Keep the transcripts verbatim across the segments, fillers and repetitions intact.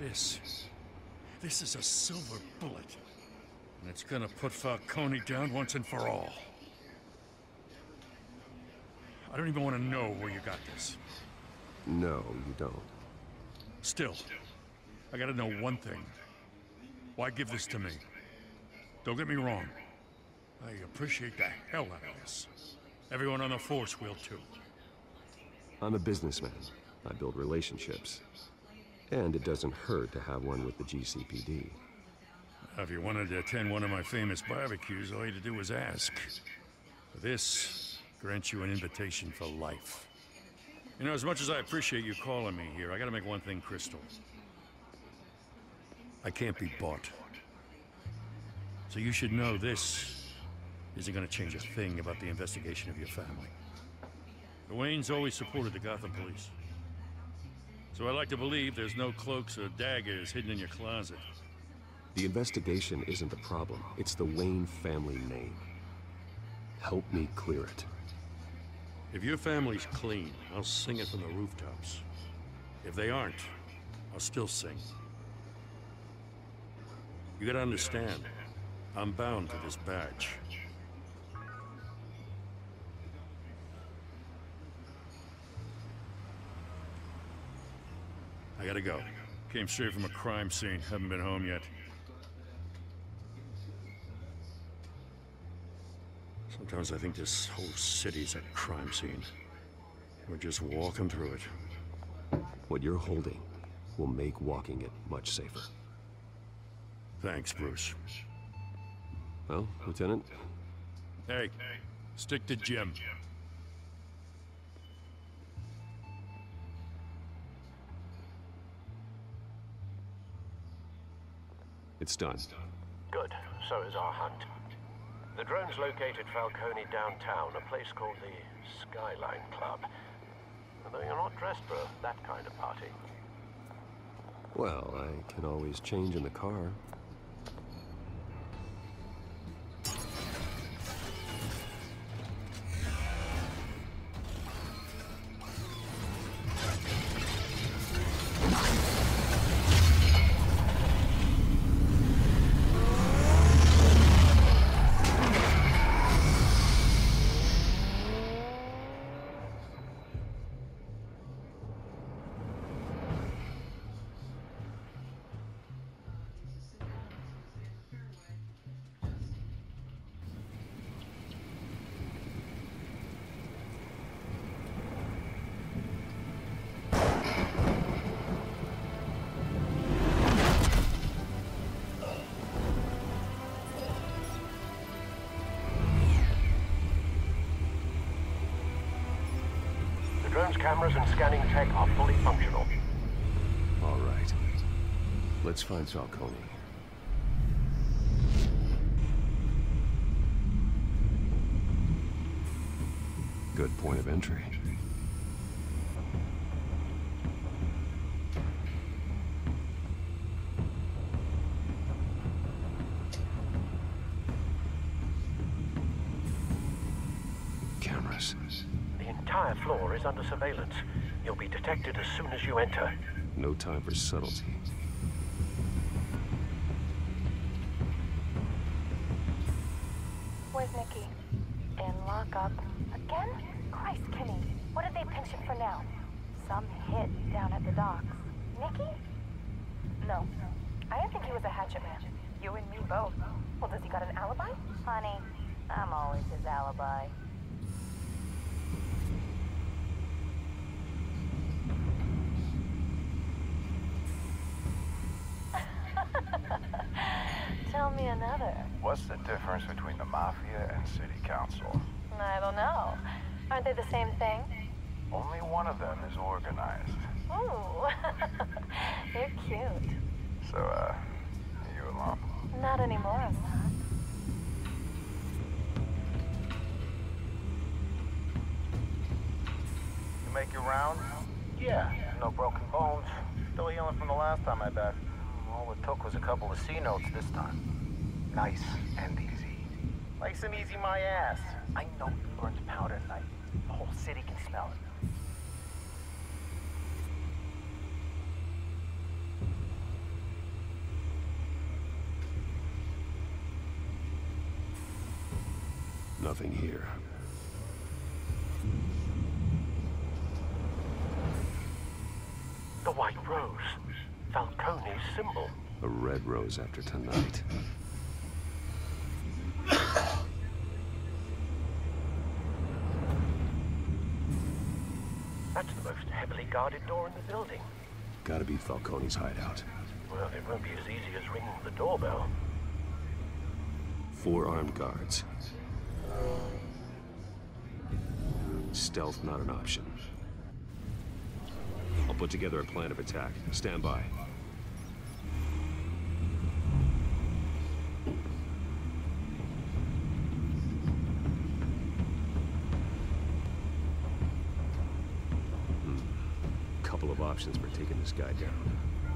This... This is a silver bullet. And it's gonna put Falcone down once and for all. I don't even want to know where you got this. No, you don't. Still, I gotta know one thing. Why give this to me? Don't get me wrong. I appreciate the hell out of this. Everyone on the force will too. I'm a businessman. I build relationships. And it doesn't hurt to have one with the G C P D. Now, if you wanted to attend one of my famous barbecues, all you had to do was ask. This grants you an invitation for life. You know, as much as I appreciate you calling me here, I gotta make one thing crystal. I can't be bought. So you should know this isn't gonna change a thing about the investigation of your family. The Waynes always supported the Gotham police. So I like to believe there's no cloaks or daggers hidden in your closet. The investigation isn't the problem. It's the Wayne family name. Help me clear it. If your family's clean, I'll sing it from the rooftops. If they aren't, I'll still sing. You gotta understand, I'm bound to this badge. I gotta go. Came straight from a crime scene, haven't been home yet. Sometimes I think this whole city's a crime scene. We're just walking through it. What you're holding will make walking it much safer. Thanks, Bruce. Well, Lieutenant? Hey, stick to Jim. It's done. Good. So is our hunt. The drones located Falcone downtown, a place called the Skyline Club. Although you're not dressed for that kind of party. Well, I can always change in the car. Drones, cameras, and scanning tech are fully functional. All right. Let's find Falcone. Good point of entry. Cameras. The entire floor is under surveillance. You'll be detected as soon as you enter. No time for subtlety. Where's Nikki? In lockup. Again? Christ, Kenny. What did they pinch him for now? Some hit down at the docks. Nikki? No. I didn't think he was a hatchet man. You and me both. Well, does he got an alibi? Honey, I'm always his alibi. Tell me another. What's the difference between the Mafia and City Council? I don't know. Aren't they the same thing? Only one of them is organized. Ooh. You're cute. So, uh, you alone? Not anymore, I'm not. You make your rounds? Yeah, no broken bones. Still healing from the last time I bet. All it took was a couple of C notes this time. Nice and easy. Nice and easy my ass. I know he burns powder at night. The whole city can smell it. Nothing here. The White Rose. Falcone's symbol. A red rose after tonight. That's the most heavily guarded door in the building. Gotta be Falcone's hideout. Well, it won't be as easy as ringing the doorbell. Four armed guards. Stealth not an option. I'll put together a plan of attack. Stand by. Hmm. Couple of options for taking this guy down.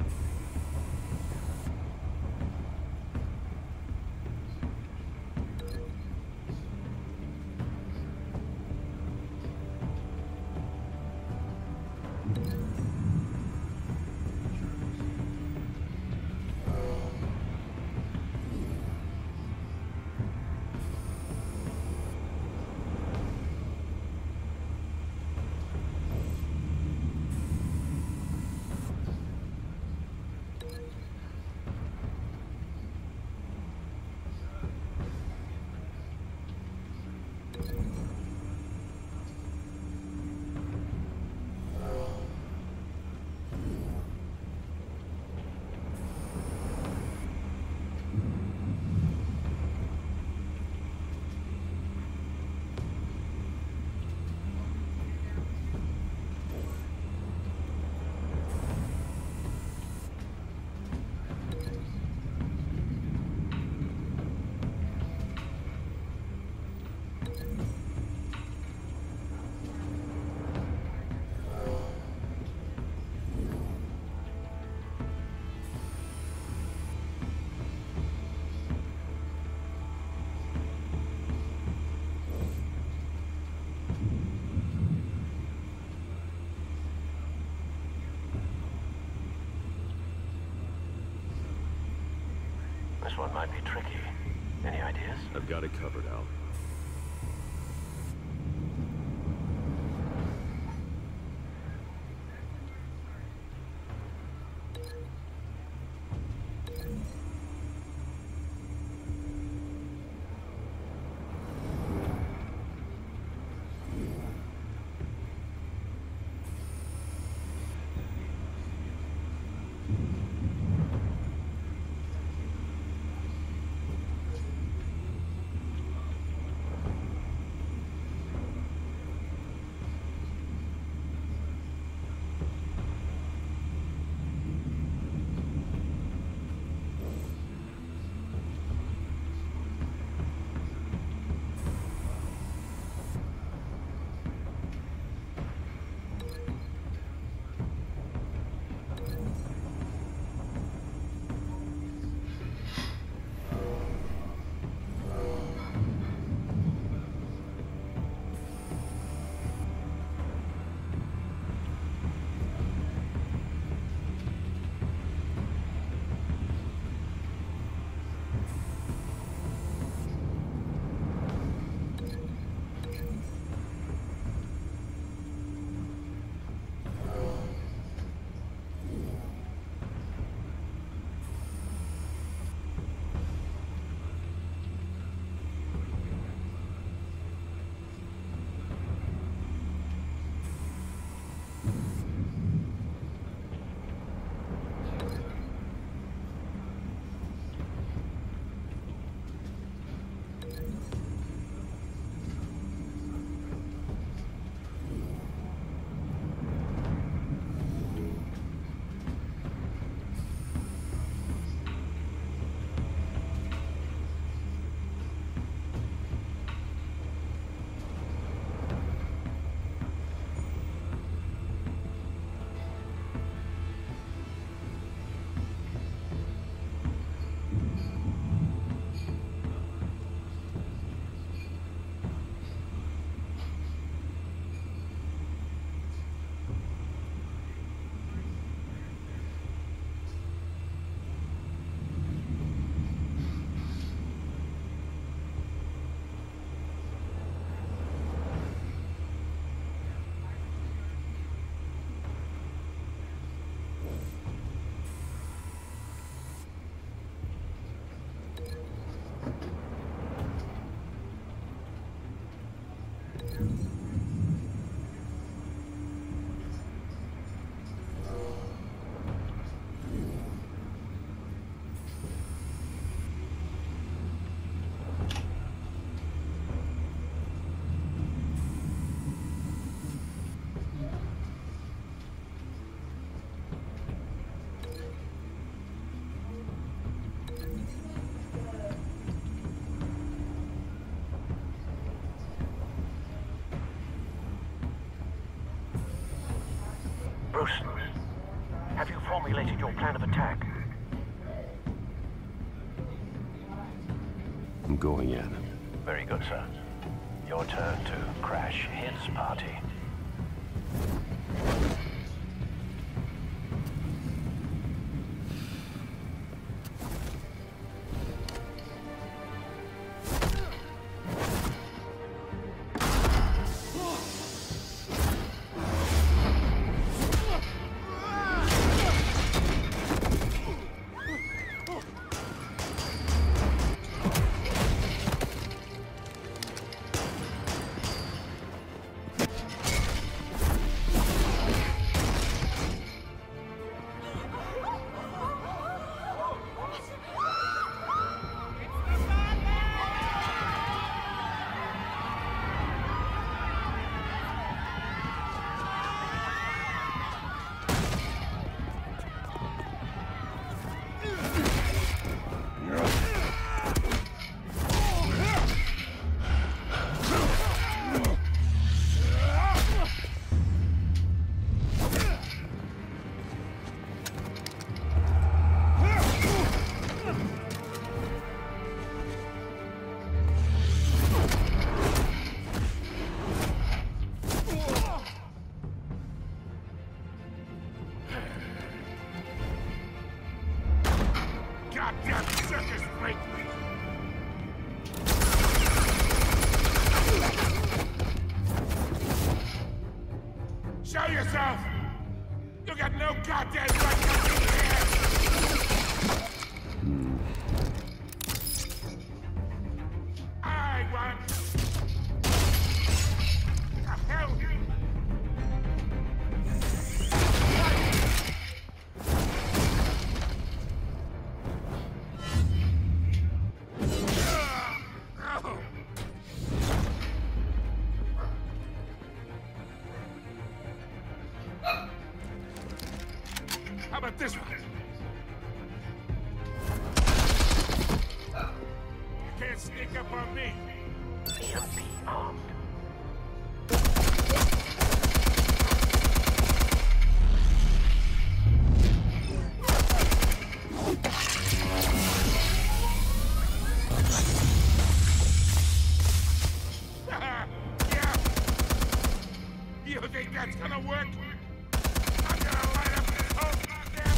This one might be tricky. Any ideas? I've got it covered, Al. Bruce, have you formulated your plan of attack? I'm going in. Very good, sir. Your turn to crash his party. Show yourself! You got no goddamn right to be here! I want... The hell? How about this one? You can't sneak up on me. E M P armed. Yeah. You think that's gonna work? I'm gonna light up this whole goddamn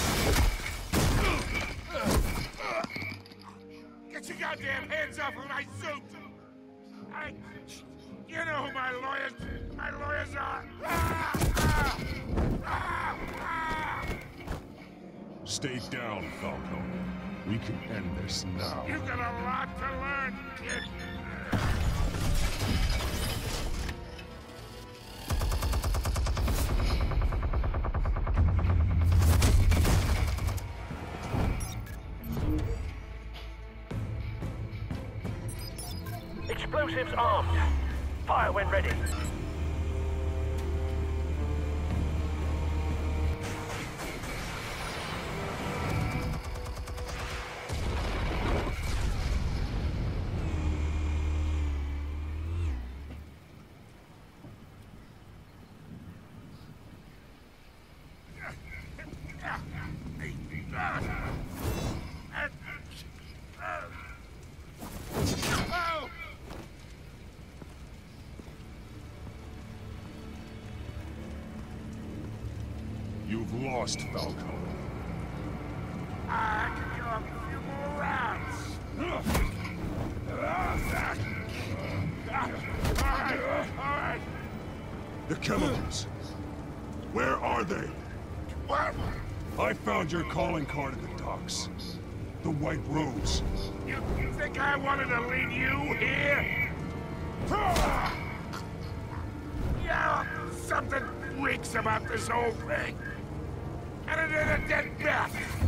place! Get your goddamn hands off of my suit! I... You know who my lawyers... My lawyers are! Ah, ah, ah, ah. Stay down, Falcone. We can end this now. You got a lot to learn, kid! Explosives armed. Fire when ready. Oh! You've lost, Falcone. I can go a few more rounds. All right, all right. The chemicals. Where are they? What? I found your calling card at the docks. The White Rose. You, you think I wanted to lead you here? Yeah, something reeks about this whole thing. And it is a dead bat.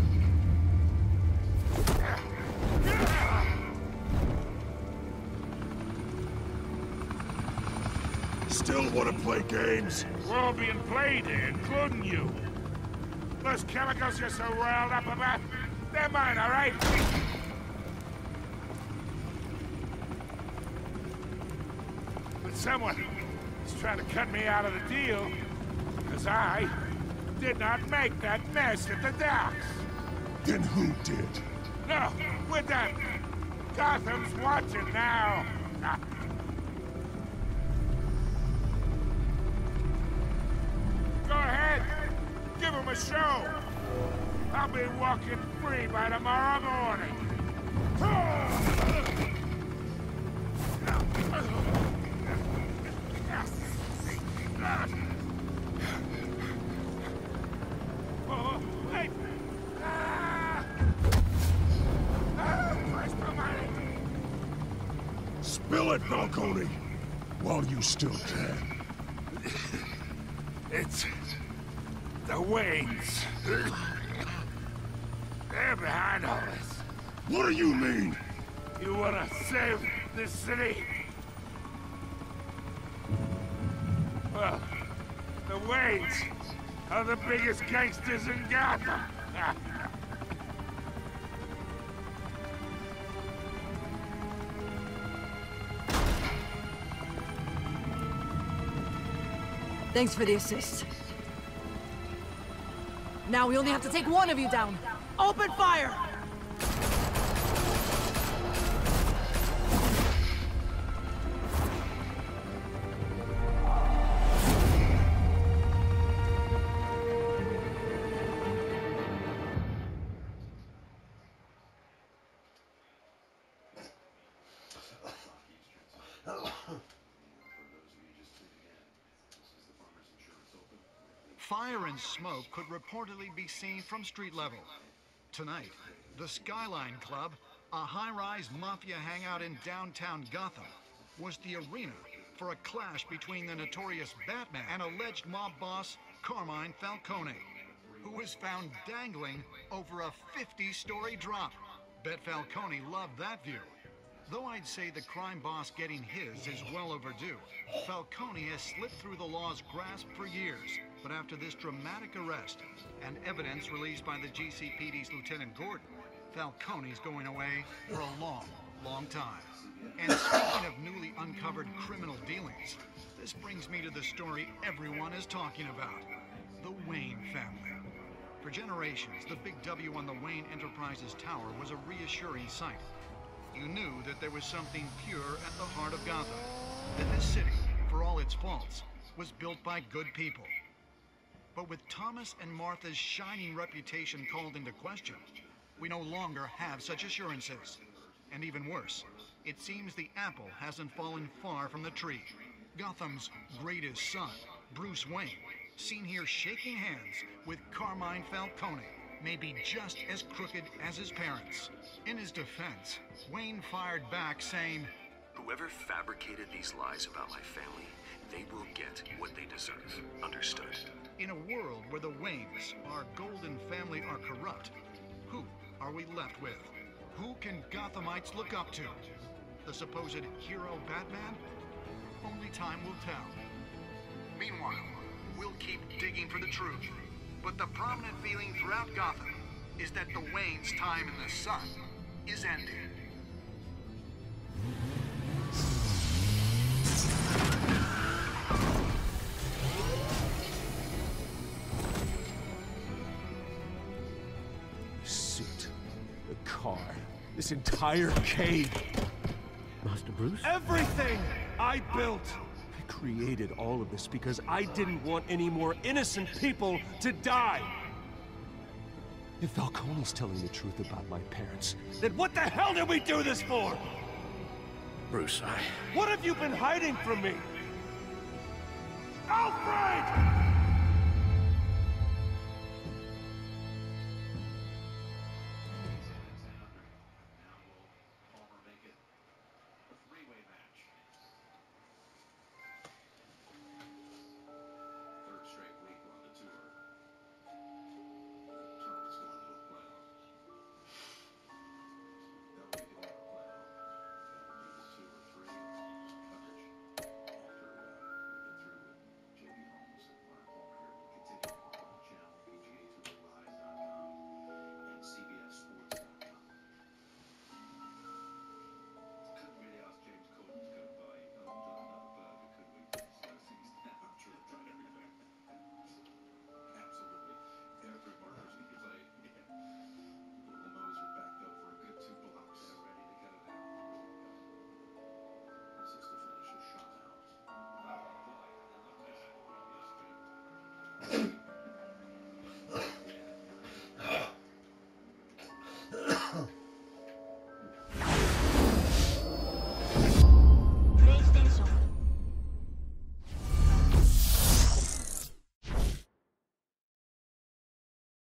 Still want to play games? We're all being played here, including you. Those chemicals you're so riled up about, they're mine, all right? But someone is trying to cut me out of the deal, because I did not make that mess at the docks. Then who did? No, we're done. Gotham's watching now. Ah. Go ahead. Give him a show. I'll be walking free by tomorrow morning. Oh, wait! Ah! Ah, Christ almighty! Spill it, Falcone! While you still can. It's... the Waynes. They're behind all this. What do you mean? You wanna save this city? Well, the Waynes are the biggest gangsters in Gotham. Thanks for the assist. Now we only have to take one of you down. Open fire! Fire and smoke could reportedly be seen from street level. Tonight, the Skyline Club, a high-rise mafia hangout in downtown Gotham, was the arena for a clash between the notorious Batman and alleged mob boss Carmine Falcone, who was found dangling over a fifty-story drop. Bet Falcone loved that view. Though I'd say the crime boss getting his is well overdue, Falcone has slipped through the law's grasp for years. But after this dramatic arrest and evidence released by the G C P D's Lieutenant Gordon, Falcone's going away for a long, long time. And speaking of newly uncovered criminal dealings, this brings me to the story everyone is talking about, the Wayne family. For generations, the big W on the Wayne Enterprises Tower was a reassuring sight. You knew that there was something pure at the heart of Gotham, that this city, for all its faults, was built by good people. But with Thomas and Martha's shining reputation called into question, we no longer have such assurances. And even worse, it seems the apple hasn't fallen far from the tree. Gotham's greatest son, Bruce Wayne, seen here shaking hands with Carmine Falcone, may be just as crooked as his parents. In his defense, Wayne fired back saying, "Whoever fabricated these lies about my family, they will get what they deserve. Understood?" In a world where the Waynes, our golden family, are corrupt, who are we left with? Who can Gothamites look up to? The supposed hero Batman? Only time will tell. Meanwhile, we'll keep digging for the truth. But the prominent feeling throughout Gotham is that the Waynes' time in the sun is ending. This entire cave. Master Bruce? Everything I built! I created all of this because I didn't want any more innocent people to die. If Falcone's telling the truth about my parents, then what the hell did we do this for? Bruce, I... What have you been hiding from me? Alfred!